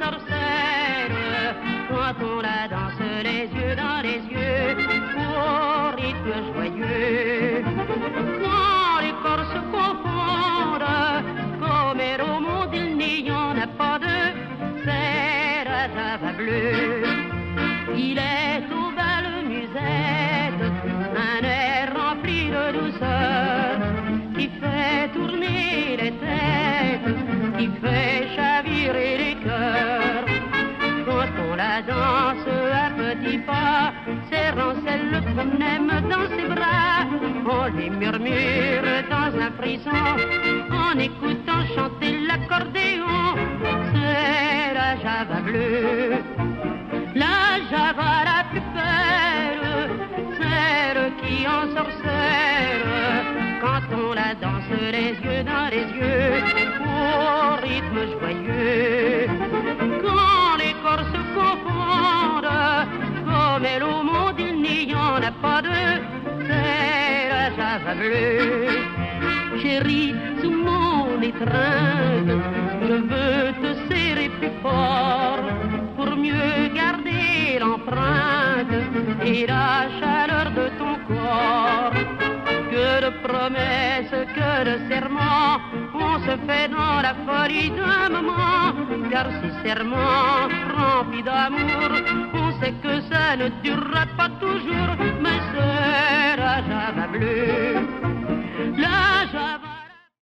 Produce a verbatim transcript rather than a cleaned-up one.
ensorcelle quand on la danse les yeux dans les yeux au rythme joyeux. Quand les corps se confondent, comme au monde il n'y en a pas deux, c'est la java bleue. Il est au bal musette, un air rempli de douceur, qui fait tourner les têtes, qui fait chavirer les cœurs. Quand on la danse à petits pas, serrant celle qu'on aime dans ses bras, on les murmure dans un frisson, en écoutant chanter l'accordéon. C'est la java bleue, la java la plus belle, celle qui ensorcelle quand on la danse les yeux dans les yeux au rythme joyeux. Quand les corps se confondent, comme elle au monde il n'y en a pas deux, c'est la java bleue. Chérie, sous mon étreinte, je veux te serrer plus fort pour mieux garder l'empreinte et la chaleur de ton corps. Que de promesses, que de serments, on se fait dans la folie d'un moment. Car ces serments remplis d'amour, on sait que ça ne durera pas toujours. Mais c'est la java bleue, la java